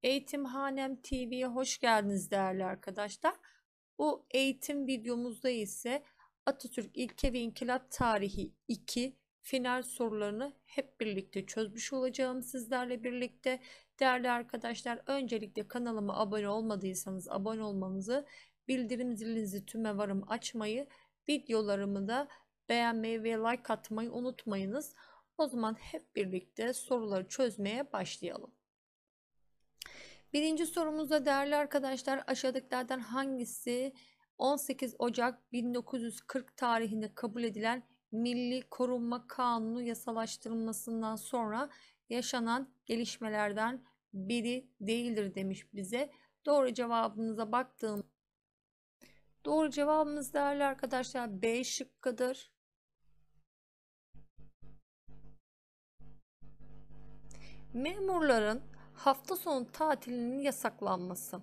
Eğitimhanem TV'ye hoş geldiniz değerli arkadaşlar. Bu eğitim videomuzda ise Atatürk İlke ve İnkılap Tarihi 2 final sorularını hep birlikte çözmüş olacağım sizlerle birlikte. Değerli arkadaşlar, öncelikle kanalıma abone olmadıysanız abone olmanızı, bildirim zilinizi tüme varım açmayı, videolarımı da beğenmeyi ve like atmayı unutmayınız. O zaman hep birlikte soruları çözmeye başlayalım. Birinci sorumuzda değerli arkadaşlar, aşağıdakilerden hangisi 18 Ocak 1940 tarihinde kabul edilen Milli Korunma Kanunu yasalaştırılmasından sonra yaşanan gelişmelerden biri değildir demiş bize. Doğru cevabımız değerli arkadaşlar B şıkkıdır. Memurların hafta sonu tatilinin yasaklanması.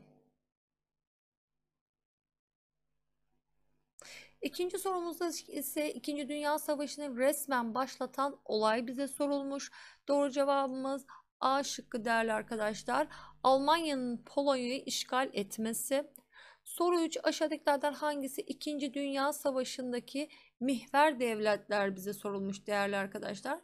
İkinci sorumuzda ise İkinci Dünya Savaşı'nı resmen başlatan olay bize sorulmuş. Doğru cevabımız A şıkkı değerli arkadaşlar. Almanya'nın Polonya'yı işgal etmesi. Soru 3. Aşağıdakilerden hangisi İkinci Dünya Savaşı'ndaki mihver devletler bize sorulmuş değerli arkadaşlar.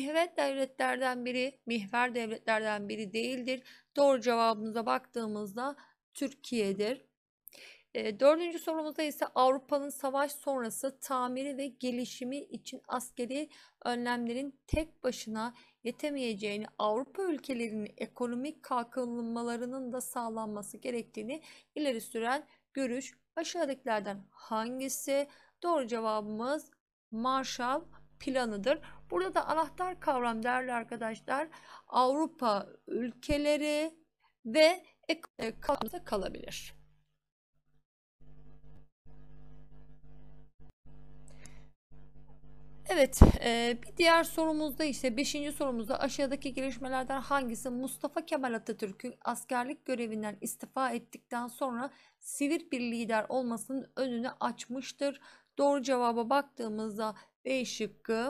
Mihver devletlerden biri değildir. Doğru cevabımıza baktığımızda Türkiye'dir. Dördüncü sorumuzda ise Avrupa'nın savaş sonrası tamiri ve gelişimi için askeri önlemlerin tek başına yetemeyeceğini, Avrupa ülkelerinin ekonomik kalkınmalarının da sağlanması gerektiğini ileri süren görüş aşağıdakilerden hangisi? Doğru cevabımız Marshall Planı'dır. Burada da anahtar kavram değerli arkadaşlar, Avrupa ülkeleri ve kalabilir. Evet, bir diğer sorumuzda ise 5. sorumuzda aşağıdaki gelişmelerden hangisi Mustafa Kemal Atatürk'ün askerlik görevinden istifa ettikten sonra sivil bir lider olmasının önünü açmıştır? Doğru cevaba baktığımızda B şıkkı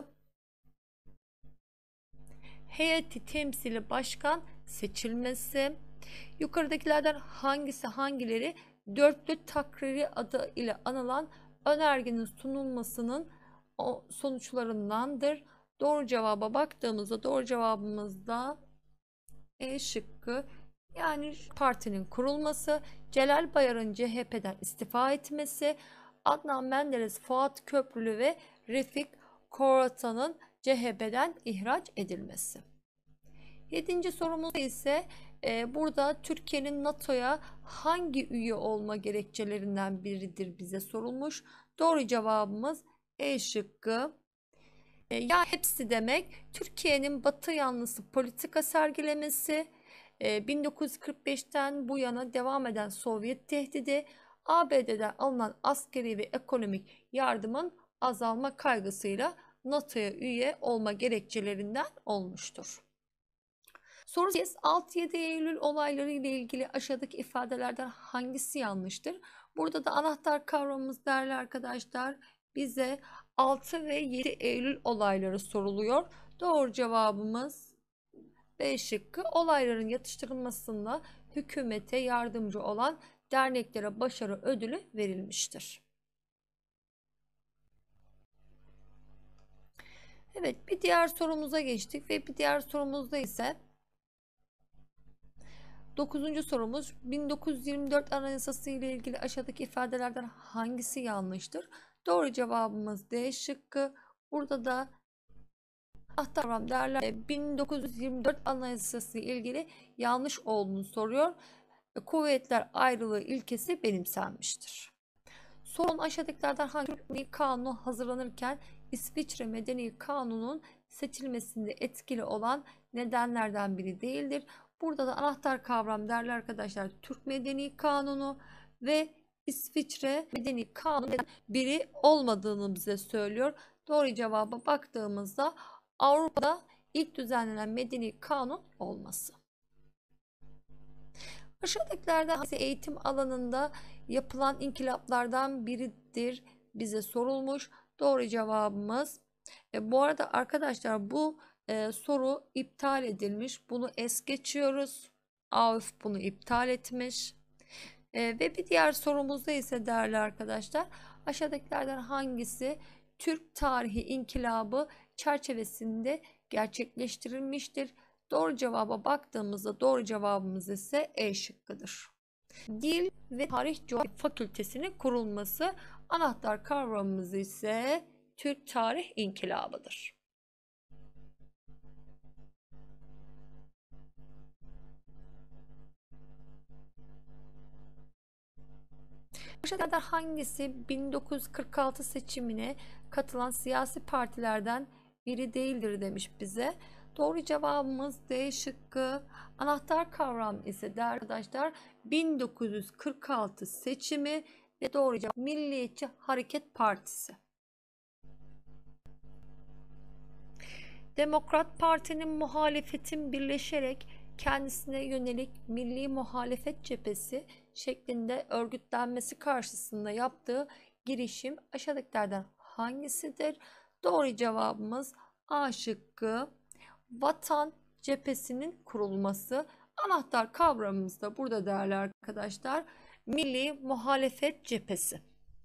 heyeti temsili başkan seçilmesi. Yukarıdakilerden hangileri dörtlü takriri adı ile anılan önergenin sunulmasının sonuçlarındandır? Doğru cevaba baktığımızda doğru cevabımız da E şıkkı, yani partinin kurulması, Celal Bayar'ın CHP'den istifa etmesi, Adnan Menderes, Fuat Köprülü ve Refik Koratan'ın CHP'den ihraç edilmesi. 7. sorumuz ise burada Türkiye'nin NATO'ya hangi üye olma gerekçelerinden biridir bize sorulmuş. Doğru cevabımız E şıkkı. Ya hepsi demek, Türkiye'nin Batı yanlısı politika sergilemesi, 1945'ten bu yana devam eden Sovyet tehdidi, ABD'den alınan askeri ve ekonomik yardımın azalma kaygısıyla NATO'ya üye olma gerekçelerinden olmuştur. Soru 6-7 Eylül olayları ile ilgili aşağıdaki ifadelerden hangisi yanlıştır? Burada da anahtar kavramımız değerli arkadaşlar, bize 6 ve 7 Eylül olayları soruluyor. Doğru cevabımız B şıkkı. Olayların yatıştırılmasında hükümete yardımcı olan derneklere başarı ödülü verilmiştir. Evet, bir diğer sorumuza geçtik ve bir diğer sorumuzda ise 9. sorumuz 1924 Anayasası ile ilgili aşağıdaki ifadelerden hangisi yanlıştır? Doğru cevabımız D şıkkı. Burada da kavram değerler 1924 Anayasası ile ilgili yanlış olduğunu soruyor. Kuvvetler ayrılığı ilkesi benimsenmiştir. Son aşağıdakilerden hangi medeni kanunu hazırlanırken İsviçre Medeni Kanunu'nun seçilmesinde etkili olan nedenlerden biri değildir? Burada da anahtar kavram değerli arkadaşlar, Türk Medeni Kanunu ve İsviçre Medeni Kanunu biri olmadığını bize söylüyor. Doğru cevaba baktığımızda Avrupa'da ilk düzenlenen medeni kanun olması. Aşağıdakilerden hangisi eğitim alanında yapılan inkılaplardan biridir bize sorulmuş. Doğru cevabımız. Bu arada arkadaşlar bu soru iptal edilmiş. Bunu es geçiyoruz. AÖF bunu iptal etmiş. Ve bir diğer sorumuzda ise değerli arkadaşlar, aşağıdakilerden hangisi Türk tarihi inkılabı çerçevesinde gerçekleştirilmiştir? Doğru cevaba baktığımızda doğru cevabımız ise E şıkkıdır. Dil ve Tarih Coğrafya Fakültesinin kurulması, anahtar kavramımız ise Türk Tarih İnkılabı'dır. Aşağıdakilerden hangisi 1946 seçimine katılan siyasi partilerden biri değildir demiş bize. Doğru cevabımız D şıkkı. Anahtar kavram ise de arkadaşlar 1946 seçimi ve doğru cevap Milliyetçi Hareket Partisi. Demokrat Parti'nin muhalefetin birleşerek kendisine yönelik Milli Muhalefet Cephesi şeklinde örgütlenmesi karşısında yaptığı girişim aşağıdakilerden hangisidir? Doğru cevabımız A şıkkı. Vatan Cephesi'nin kurulması. Anahtar kavramımız da burada değerli arkadaşlar. Milli Muhalefet Cephesi.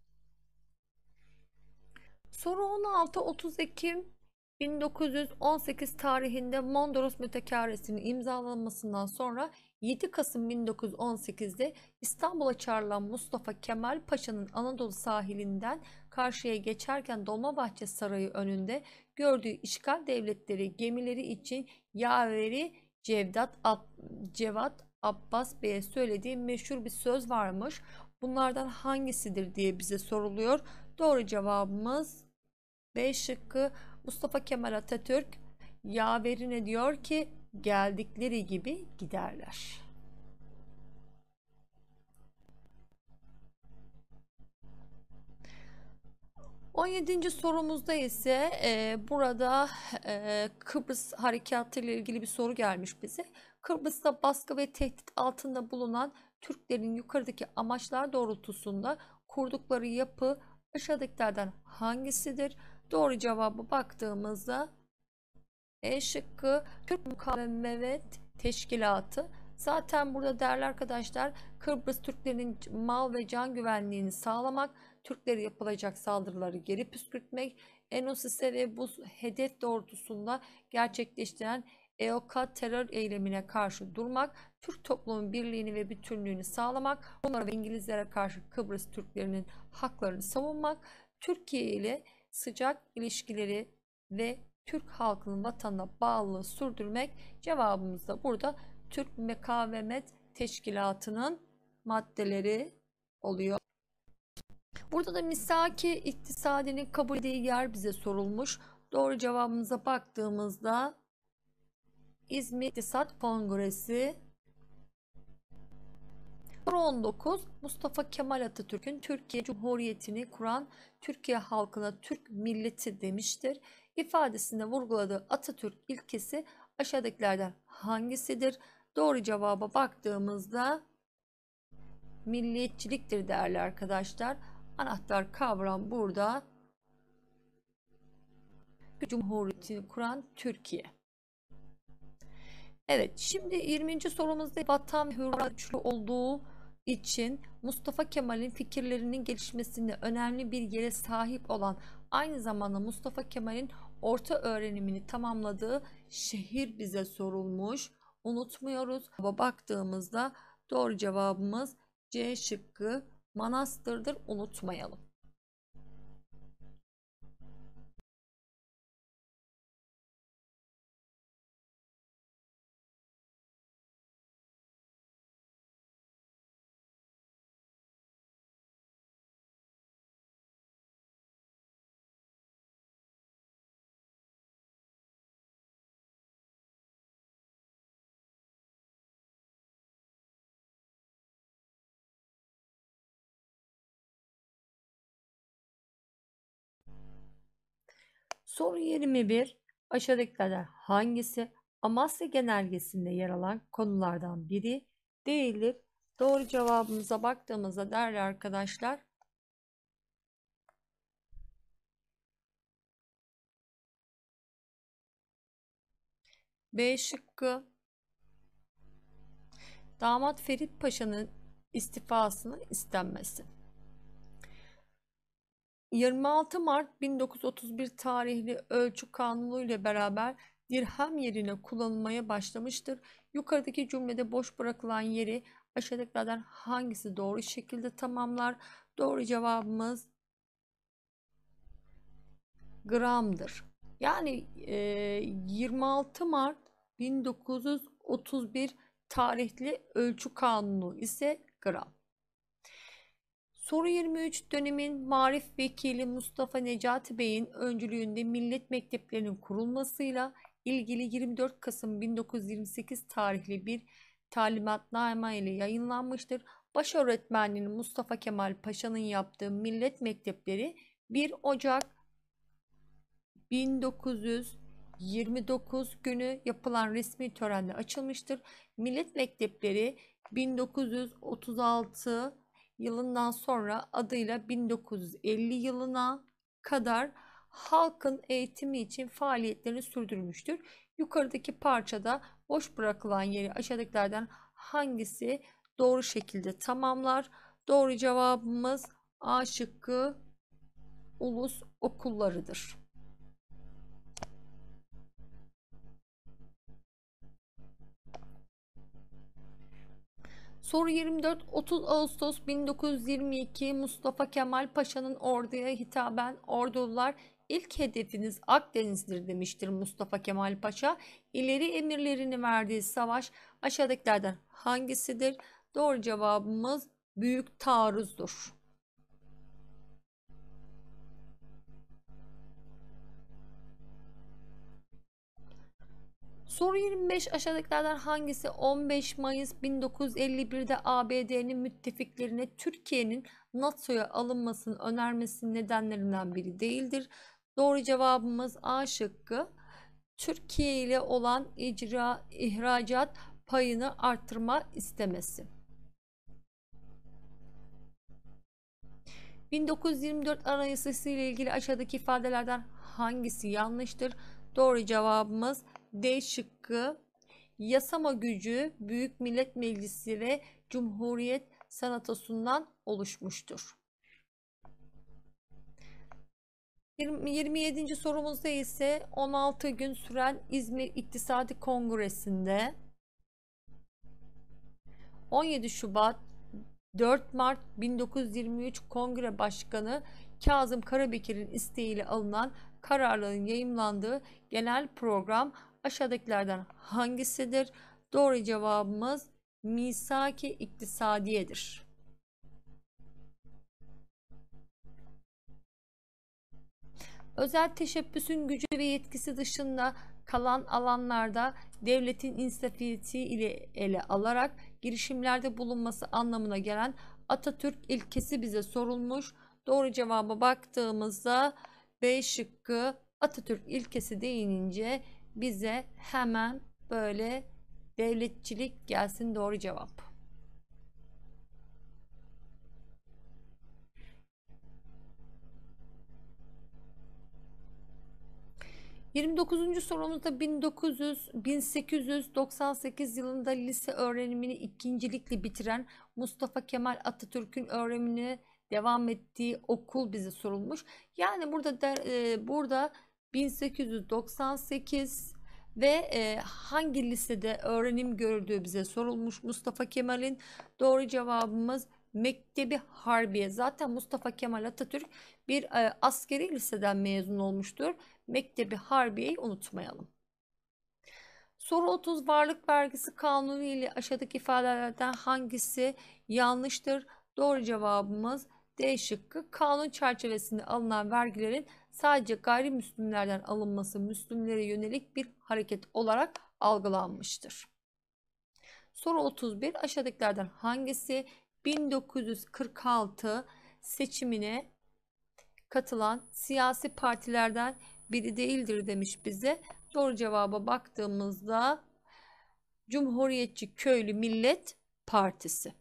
Soru 16. 30 Ekim 1918 tarihinde Mondros Mütarekesi'nin imzalanmasından sonra 7 Kasım 1918'de İstanbul'a çağrılan Mustafa Kemal Paşa'nın Anadolu sahilinden karşıya geçerken Dolmabahçe Sarayı önünde gördüğü işgal devletleri gemileri için yaveri Cevat Abbas Bey'e söylediği meşhur bir söz varmış. Bunlardan hangisidir diye bize soruluyor. Doğru cevabımız B şıkkı. Mustafa Kemal Atatürk yaverine diyor ki geldikleri gibi giderler. On 17. sorumuzda ise burada Kıbrıs Harekatı ile ilgili bir soru gelmiş bize. Kıbrıs'ta baskı ve tehdit altında bulunan Türklerin yukarıdaki amaçlar doğrultusunda kurdukları yapı aşağıdakilerden hangisidir? Doğru cevaba baktığımızda E şıkkı Türk Mukavemet Teşkilatı. Zaten burada değerli arkadaşlar Kıbrıs Türklerinin mal ve can güvenliğini sağlamak, Türklere yapılacak saldırıları geri püskürtmek, Enosis'e ve bu hedef doğrultusunda gerçekleştiren EOKA terör eylemine karşı durmak, Türk toplumunun birliğini ve bütünlüğünü sağlamak, Rumlara ve İngilizlere karşı Kıbrıs Türklerinin haklarını savunmak, Türkiye ile sıcak ilişkileri ve Türk halkının vatanına bağlılığı sürdürmek. Cevabımız da burada Türk Mukavemet Teşkilatı'nın maddeleri oluyor. Burada da misaki iktisadinin kabul edildiği yer bize sorulmuş. Doğru cevabımıza baktığımızda İzmir İktisat Kongresi. Soru 19. Mustafa Kemal Atatürk'ün Türkiye Cumhuriyeti'ni kuran Türkiye halkına Türk milleti demiştir. İfadesinde vurguladığı Atatürk ilkesi aşağıdakilerden hangisidir? Doğru cevaba baktığımızda milliyetçiliktir değerli arkadaşlar. Anahtar kavram burada Cumhuriyeti'ni kuran Türkiye. Evet, şimdi 20. sorumuzda vatan ve hürriyet güçlü olduğu için Mustafa Kemal'in fikirlerinin gelişmesinde önemli bir yere sahip olan, aynı zamanda Mustafa Kemal'in orta öğrenimini tamamladığı şehir bize sorulmuş. Unutmuyoruz. Baktığımızda doğru cevabımız C şıkkı Manastır'dır. Unutmayalım. Soru 21. Aşağıdakilerden hangisi Amasya Genelgesi'nde yer alan konulardan biri değildir? Doğru cevabımıza baktığımızda değerli arkadaşlar B şıkkı. Damat Ferit Paşa'nın istifasını istenmesi. 26 Mart 1931 tarihli ölçü kanunu ile beraber dirhem yerine kullanılmaya başlamıştır. Yukarıdaki cümlede boş bırakılan yeri aşağıdakilerden hangisi doğru şekilde tamamlar? Doğru cevabımız gramdır. Yani 26 Mart 1931 tarihli ölçü kanunu ise gram. Soru 23, dönemin Maarif Vekili Mustafa Necati Bey'in öncülüğünde millet mekteplerinin kurulmasıyla ilgili 24 Kasım 1928 tarihli bir talimatname ile yayınlanmıştır. Başöğretmenliğini Mustafa Kemal Paşa'nın yaptığı millet mektepleri 1 Ocak 1929 günü yapılan resmi törenle açılmıştır. Millet mektepleri 1936 yılından sonra adıyla 1950 yılına kadar halkın eğitimi için faaliyetlerini sürdürmüştür. Yukarıdaki parçada boş bırakılan yeri aşağıdakilerden hangisi doğru şekilde tamamlar? Doğru cevabımız A şıkkı ulus okullarıdır. Soru 24, 30 Ağustos 1922 Mustafa Kemal Paşa'nın orduya hitaben ordular ilk hedefiniz Akdeniz'dir demiştir Mustafa Kemal Paşa. İleri emirlerini verdiği savaş aşağıdakilerden hangisidir? Doğru cevabımız Büyük Taarruz'dur. Soru 25, aşağıdakilerden hangisi 15 Mayıs 1951'de ABD'nin müttefiklerine Türkiye'nin NATO'ya alınmasını önermesinin nedenlerinden biri değildir? Doğru cevabımız A şıkkı. Türkiye ile olan ihracat payını artırma istemesi. 1924 Anayasası ile ilgili aşağıdaki ifadelerden hangisi yanlıştır? Doğru cevabımız D şıkkı. Yasama gücü Büyük Millet Meclisi ve Cumhuriyet Senatosu'ndan oluşmuştur. 27. sorumuzda ise 16 gün süren İzmir İktisadi Kongresi'nde 17 Şubat 4 Mart 1923 Kongre Başkanı Kazım Karabekir'in isteğiyle alınan kararların yayımlandığı genel program aşağıdakilerden hangisidir? Doğru cevabımız Misak-ı İktisadiye'dir. Özel teşebbüsün gücü ve yetkisi dışında kalan alanlarda devletin inisiyatifi ile ele alarak girişimlerde bulunması anlamına gelen Atatürk ilkesi bize sorulmuş. Doğru cevaba baktığımızda B şıkkı. Atatürk ilkesi deyinince bize hemen böyle devletçilik gelsin, doğru cevap. 29. sorumuzda 1898 yılında lise öğrenimini ikincilikle bitiren Mustafa Kemal Atatürk'ün öğrenimine devam ettiği okul bize sorulmuş. Yani burada 1898 ve hangi lisede öğrenim gördüğü bize sorulmuş Mustafa Kemal'in. Doğru cevabımız Mektebi Harbiye. Zaten Mustafa Kemal Atatürk bir askeri liseden mezun olmuştur. Mektebi Harbiye'yi unutmayalım. Soru 30, varlık vergisi kanunu ile aşağıdaki ifadelerden hangisi yanlıştır? Doğru cevabımız D şıkkı. Kanun çerçevesinde alınan vergilerin sadece gayrimüslimlerden alınması Müslümanlara yönelik bir hareket olarak algılanmıştır. Soru 31, aşağıdakilerden hangisi 1946 seçimine katılan siyasi partilerden biri değildir demiş bize. Doğru cevaba baktığımızda Cumhuriyetçi Köylü Millet Partisi.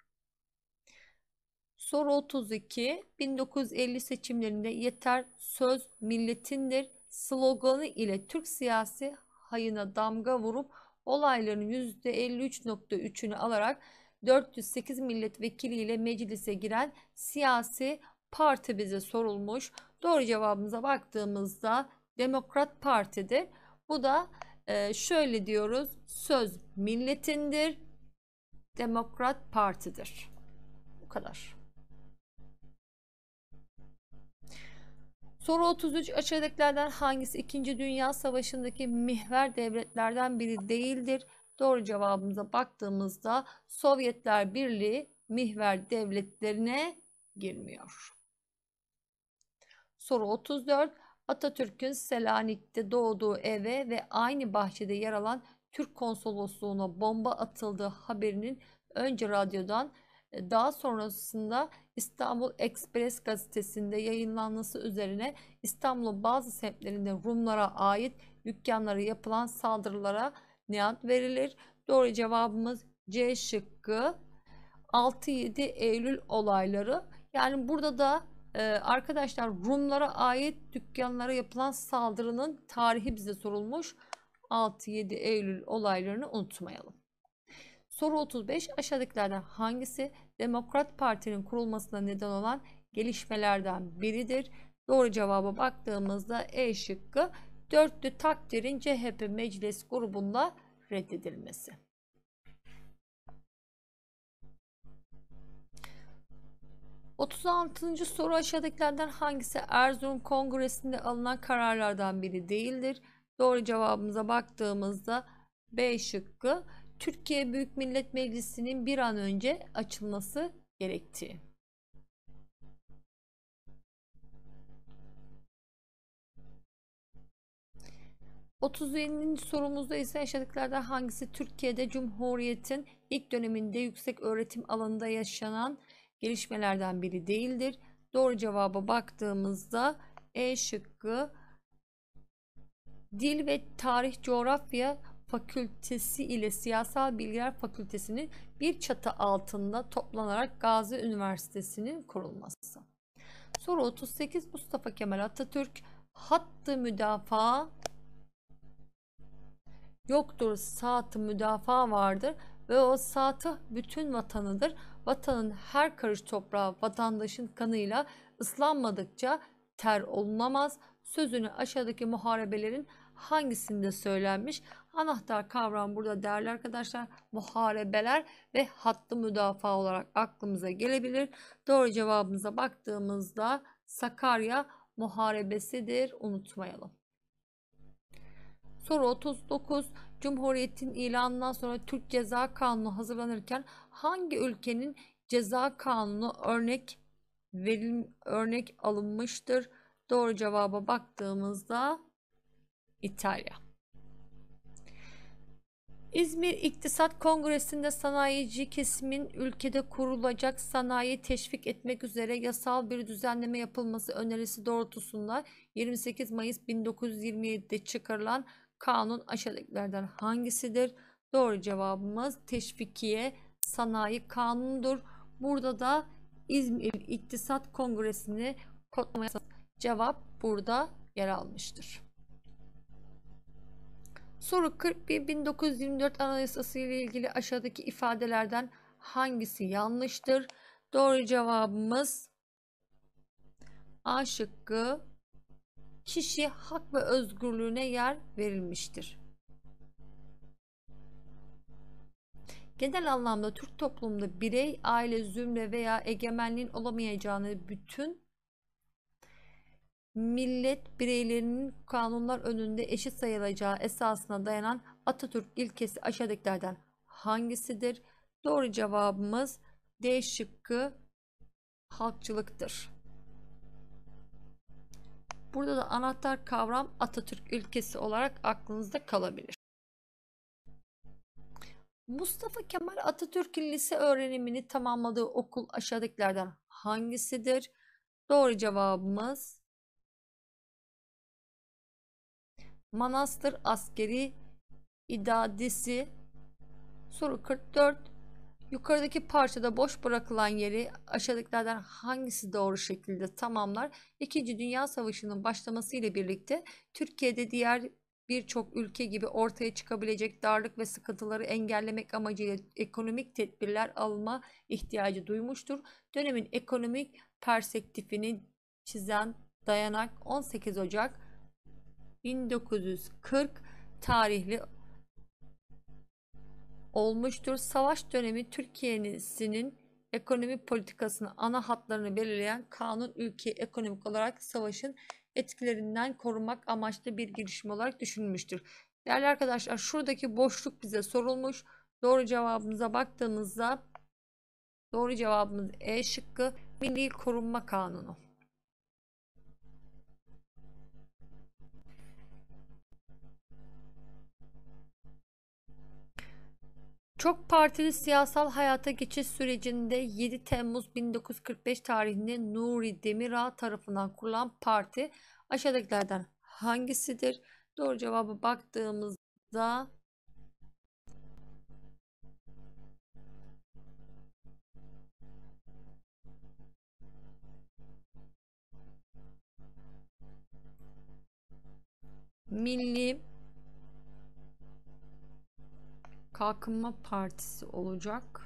Soru 32, 1950 seçimlerinde yeter söz milletindir sloganı ile Türk siyasi hayına damga vurup olayların %53,3'ünü alarak 408 milletvekiliyle meclise giren siyasi parti bize sorulmuş. Doğru cevabımıza baktığımızda Demokrat Parti'dir. Bu da şöyle diyoruz: söz milletindir, Demokrat Parti'dir. Bu kadar. Soru 33. Aşağıdakilerden hangisi 2. Dünya Savaşı'ndaki mihver devletlerden biri değildir? Doğru cevabımıza baktığımızda Sovyetler Birliği mihver devletlerine girmiyor. Soru 34. Atatürk'ün Selanik'te doğduğu eve ve aynı bahçede yer alan Türk konsolosluğuna bomba atıldığı haberinin önce radyodan, daha sonrasında İstanbul Express gazetesinde yayınlanması üzerine İstanbul'un bazı semtlerinde Rumlara ait dükkanlara yapılan saldırılara ne ad verilir? Doğru cevabımız C şıkkı, 6-7 Eylül olayları. Yani burada da arkadaşlar Rumlara ait dükkanlara yapılan saldırının tarihi bize sorulmuş. 6-7 Eylül olaylarını unutmayalım. Soru 35. Aşağıdakilerden hangisi Demokrat Parti'nin kurulmasına neden olan gelişmelerden biridir? Doğru cevaba baktığımızda E şıkkı, dörtlü takdirin CHP meclis grubunda reddedilmesi. ...36. soru aşağıdakilerden hangisi Erzurum Kongresi'nde alınan kararlardan biri değildir? Doğru cevabımıza baktığımızda B şıkkı, Türkiye Büyük Millet Meclisi'nin bir an önce açılması gerektiği. ...37. sorumuzda ise aşağıdakilerden hangisi Türkiye'de Cumhuriyet'in ilk döneminde yüksek öğretim alanında yaşanan gelişmelerden biri değildir? Doğru cevaba baktığımızda E şıkkı, Dil ve Tarih Coğrafya Fakültesi ile Siyasal Bilgiler Fakültesi'nin bir çatı altında toplanarak Gazi Üniversitesi'nin kurulması. Soru 38. Mustafa Kemal Atatürk hattı müdafaa yoktur, saat-ı müdafaa vardır ve o saatı bütün vatanıdır. Vatanın her karış toprağı vatandaşın kanıyla ıslanmadıkça ter olunamaz. Sözünü aşağıdaki muharebelerin hangisinde söylenmiş? Anahtar kavram burada değerli arkadaşlar muharebeler ve hattı müdafaa olarak aklımıza gelebilir. Doğru cevabımıza baktığımızda Sakarya Muharebesidir, unutmayalım. Soru 39. Cumhuriyetin ilanından sonra Türk Ceza Kanunu hazırlanırken hangi ülkenin ceza kanunu örnek alınmıştır? Doğru cevaba baktığımızda İtalya. İzmir İktisat Kongresi'nde sanayici kesimin ülkede kurulacak sanayi teşvik etmek üzere yasal bir düzenleme yapılması önerisi doğrultusunda 28 Mayıs 1927'de çıkarılan kanun aşağıdakilerden hangisidir? Doğru cevabımız Teşvikiye Sanayi Kanunu'dur. Burada da İzmir İktisat Kongresi'ni kodlamaya cevap burada yer almıştır. Soru 41. 1924 Anayasası ile ilgili aşağıdaki ifadelerden hangisi yanlıştır? Doğru cevabımız A şıkkı, kişi hak ve özgürlüğüne yer verilmiştir. Genel anlamda Türk toplumunda birey, aile, zümre veya egemenliğin olamayacağını, bütün millet bireylerinin kanunlar önünde eşit sayılacağı esasına dayanan Atatürk ilkesi aşağıdakilerden hangisidir? Doğru cevabımız D şıkkı, halkçılıktır. Burada da anahtar kavram Atatürk ilkesi olarak aklınızda kalabilir. Mustafa Kemal Atatürk'ün lise öğrenimini tamamladığı okul aşağıdakilerden hangisidir? Doğru cevabımız Manastır Askeri İdadisi. Soru 44. Yukarıdaki parçada boş bırakılan yeri aşağıdakilerden hangisi doğru şekilde tamamlar? İkinci Dünya Savaşı'nın başlaması ile birlikte Türkiye'de diğer birçok ülke gibi ortaya çıkabilecek darlık ve sıkıntıları engellemek amacıyla ekonomik tedbirler alma ihtiyacı duymuştur. Dönemin ekonomik perspektifini çizen dayanak 18 Ocak 1940 tarihli olmuştur. Savaş dönemi Türkiye'nin ekonomi politikasının ana hatlarını belirleyen kanun, ülkeyi ekonomik olarak savaşın etkilerinden korunmak amaçlı bir girişim olarak düşünülmüştür. Değerli arkadaşlar, şuradaki boşluk bize sorulmuş. Doğru cevabımıza baktığımızda doğru cevabımız E şıkkı, Milli Korunma Kanunu. Çok partili siyasal hayata geçiş sürecinde 7 Temmuz 1945 tarihinde Nuri Demirağ tarafından kurulan parti aşağıdakilerden hangisidir? Doğru cevaba baktığımızda Milli Kalkınma Partisi olacak.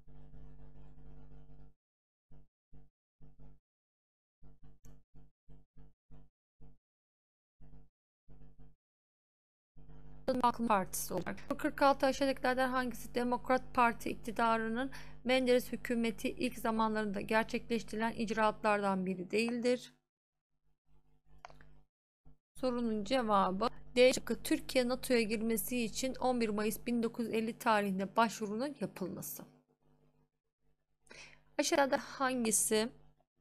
Kalkınma Partisi olacak. 46 aşağıdakilerden hangisi Demokrat Parti iktidarının Menderes hükümeti ilk zamanlarında gerçekleştirilen icraatlardan biri değildir? Sorunun cevabı D şıkkı, Türkiye NATO'ya girmesi için 11 Mayıs 1950 tarihinde başvurunun yapılması. Aşağıda hangisi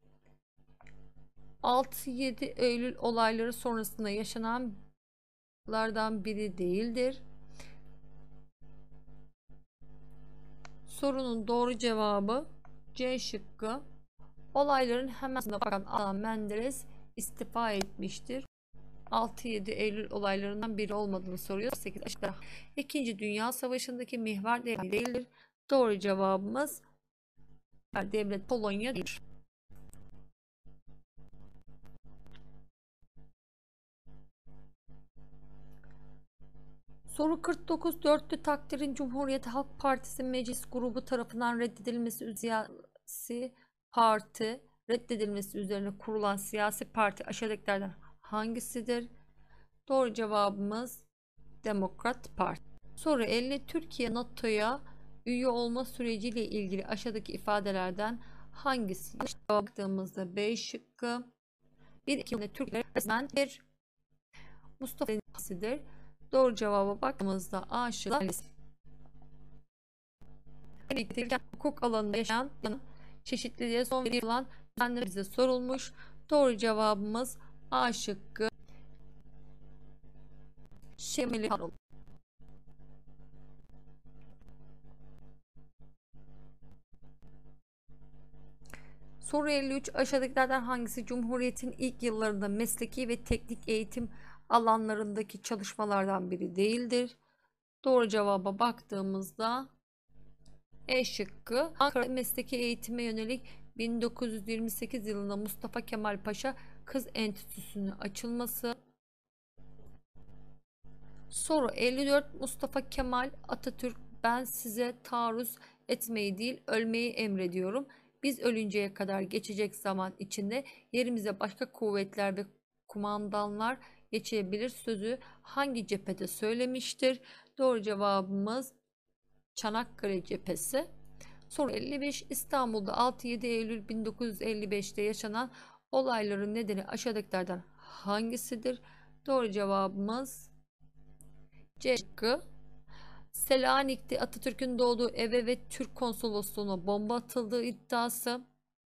6-7 Eylül olayları sonrasında yaşananlardan biri değildir? Sorunun doğru cevabı C şıkkı. Olayların hemen sonra Bakan Adnan Menderes istifa etmiştir. 6-7 Eylül olaylarından biri olmadığını soruyor. 8 aşağıda. İkinci Dünya Savaşı'ndaki mihver devleti değildir. Doğru cevabımız devlet Polonya'dır. Soru 49. Dörtlü takdirin Cumhuriyet Halk Partisi Meclis Grubu tarafından reddedilmesi üzerine kurulan siyasi parti aşağıdakilerden hangisidir? Doğru cevabımız Demokrat Parti. Soru 50. Türkiye NATO'ya üye olma süreciyle ilgili aşağıdaki ifadelerden hangisi? Baktığımızda B şıkkı. 1-2 Türkiye resmen bir Mustafa Denizli'dir. Doğru cevaba baktığımızda A şıkkı. Hukuk alanında yaşayan çeşitliliğe son verilen düzenleme bize sorulmuş. Doğru cevabımız A şıkkı. Şemali Harun. Soru 53. Aşağıdakilerden hangisi Cumhuriyet'in ilk yıllarında mesleki ve teknik eğitim alanlarındaki çalışmalardan biri değildir? Doğru cevaba baktığımızda E şıkkı. Ankara mesleki eğitime yönelik 1928 yılında Mustafa Kemal Paşa Kız Enstitüsü'nün açılması. Soru 54. Mustafa Kemal Atatürk, ben size taarruz etmeyi değil ölmeyi emrediyorum. Biz ölünceye kadar geçecek zaman içinde yerimize başka kuvvetler ve kumandanlar geçebilir sözü hangi cephede söylemiştir? Doğru cevabımız Çanakkale cephesi. Soru 55. İstanbul'da 6-7 Eylül 1955'te yaşanan olayların nedeni aşağıdakilerden hangisidir? Doğru cevabımız C şıkkı. Selanik'te Atatürk'ün doğduğu eve ve Türk konsolosluğuna bomba atıldığı iddiası.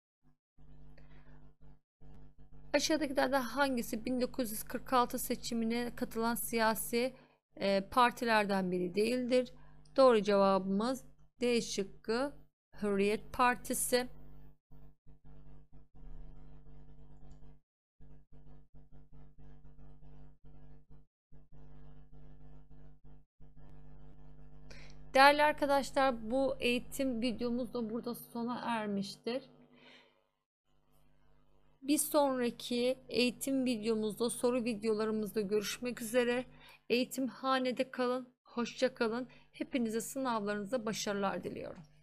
Aşağıdakilerden hangisi 1946 seçimine katılan siyasi partilerden biri değildir? Doğru cevabımız D şıkkı, Hürriyet Partisi. Değerli arkadaşlar, bu eğitim videomuz da burada sona ermiştir. Bir sonraki eğitim videomuzda, soru videolarımızda görüşmek üzere. Eğitimhanede kalın. Hoşça kalın. Hepinize sınavlarınızda başarılar diliyorum.